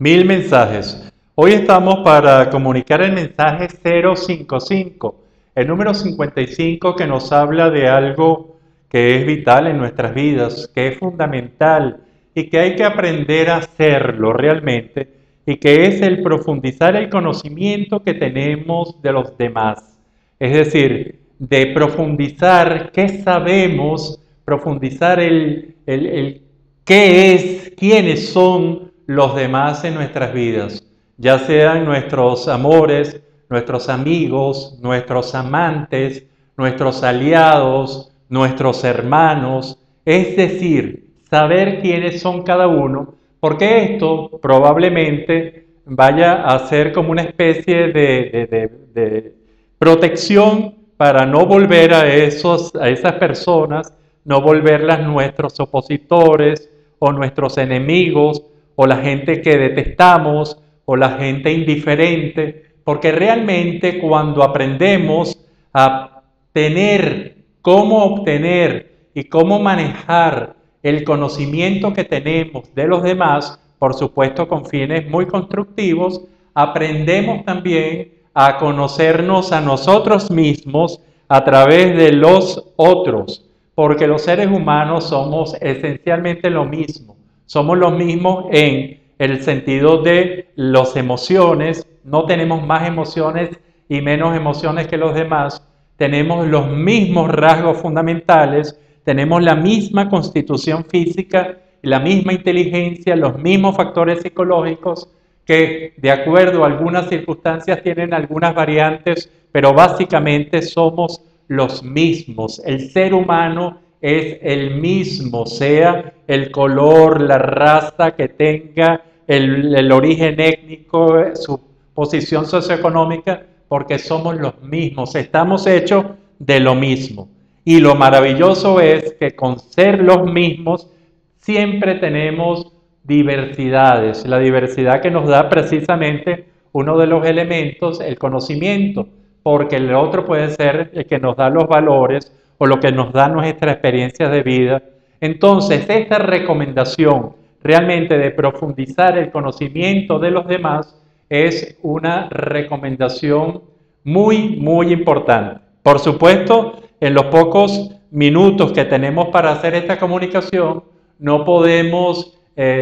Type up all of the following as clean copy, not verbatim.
Mil mensajes. Hoy estamos para comunicar el mensaje 055, el número 55 que nos habla de algo que es vital en nuestras vidas, que es fundamental y que hay que aprender a hacerlo realmente, y que es el profundizar el conocimiento que tenemos de los demás. Es decir, de profundizar qué sabemos, profundizar el qué es, quiénes son los demás en nuestras vidas, ya sean nuestros amores, nuestros amigos, nuestros amantes, nuestros aliados, nuestros hermanos, es decir, saber quiénes son cada uno, porque esto probablemente vaya a ser como una especie de protección para no volver a esas personas, no volverlas nuestros opositores o nuestros enemigos, o la gente que detestamos, o la gente indiferente, porque realmente cuando aprendemos a tener, cómo obtener y cómo manejar el conocimiento que tenemos de los demás, por supuesto con fines muy constructivos, aprendemos también a conocernos a nosotros mismos a través de los otros, porque los seres humanos somos esencialmente lo mismo. Somos los mismos en el sentido de las emociones, no tenemos más emociones y menos emociones que los demás, tenemos los mismos rasgos fundamentales, tenemos la misma constitución física, la misma inteligencia, los mismos factores psicológicos que de acuerdo a algunas circunstancias tienen algunas variantes, pero básicamente somos los mismos. El ser humano es el mismo, sea el color, la raza que tenga, el origen étnico, su posición socioeconómica, porque somos los mismos, estamos hechos de lo mismo. Y lo maravilloso es que con ser los mismos siempre tenemos diversidades, la diversidad que nos da precisamente uno de los elementos, el conocimiento, porque el otro puede ser el que nos da los valores o lo que nos da nuestras experiencias de vida. Entonces, esta recomendación realmente de profundizar el conocimiento de los demás es una recomendación muy importante. Por supuesto, en los pocos minutos que tenemos para hacer esta comunicación, no podemos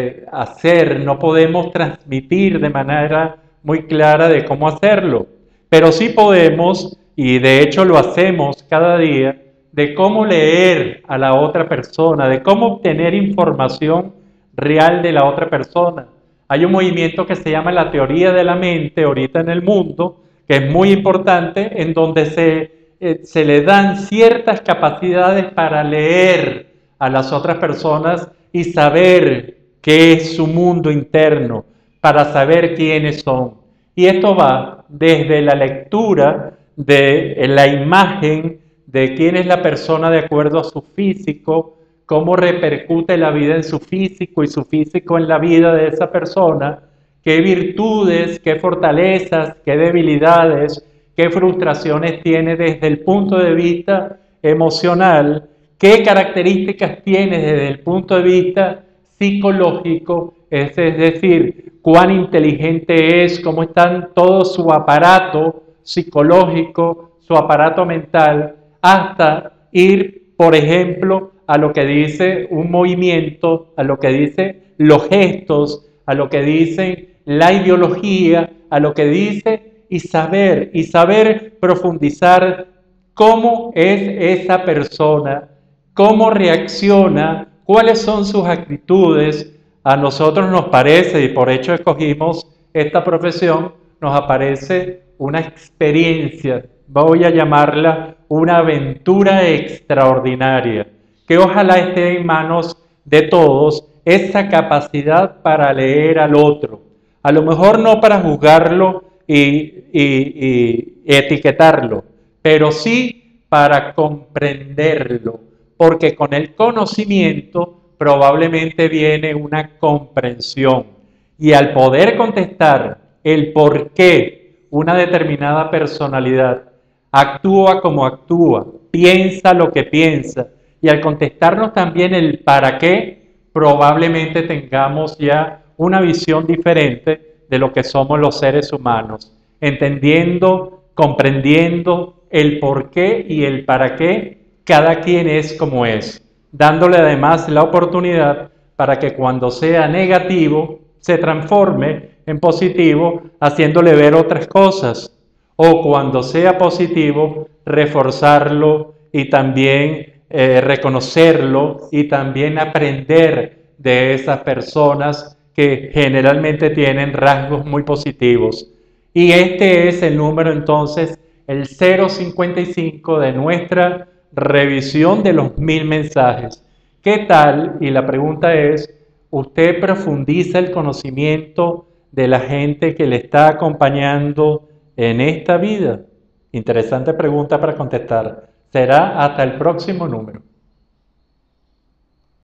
no podemos transmitir de manera muy clara de cómo hacerlo, pero sí podemos, y de hecho lo hacemos cada día, de cómo leer a la otra persona, de cómo obtener información real de la otra persona. Hay un movimiento que se llama la teoría de la mente ahorita en el mundo, que es muy importante, en donde se le dan ciertas capacidades para leer a las otras personas y saber qué es su mundo interno, para saber quiénes son. Y esto va desde la lectura de la imagen de quién es la persona de acuerdo a su físico, cómo repercute la vida en su físico y su físico en la vida de esa persona, qué virtudes, qué fortalezas, qué debilidades, qué frustraciones tiene desde el punto de vista emocional, qué características tiene desde el punto de vista psicológico, es decir, cuán inteligente es, cómo está todo su aparato psicológico, su aparato mental, hasta ir, por ejemplo, a lo que dice un movimiento, a lo que dice los gestos, a lo que dice la ideología, a lo que dice y saber profundizar cómo es esa persona, cómo reacciona, cuáles son sus actitudes. A nosotros nos parece, y por hecho escogimos esta profesión, nos aparece una experiencia, voy a llamarla una aventura extraordinaria, que ojalá esté en manos de todos, esa capacidad para leer al otro. A lo mejor no para juzgarlo y etiquetarlo, pero sí para comprenderlo, porque con el conocimiento probablemente viene una comprensión. Y al poder contestar el por qué una determinada personalidad actúa como actúa, piensa lo que piensa, y al contestarnos también el para qué, probablemente tengamos ya una visión diferente de lo que somos los seres humanos, entendiendo, comprendiendo el por qué y el para qué cada quien es como es, dándole además la oportunidad para que cuando sea negativo se transforme en positivo, haciéndole ver otras cosas, o cuando sea positivo, reforzarlo y también reconocerlo y también aprender de esas personas que generalmente tienen rasgos muy positivos. Y este es el número entonces, el 055 de nuestra revisión de los 1000 mensajes. ¿Qué tal? Y la pregunta es, ¿usted profundiza el conocimiento de la gente que le está acompañando en esta vida? Interesante pregunta para contestar. Será hasta el próximo número.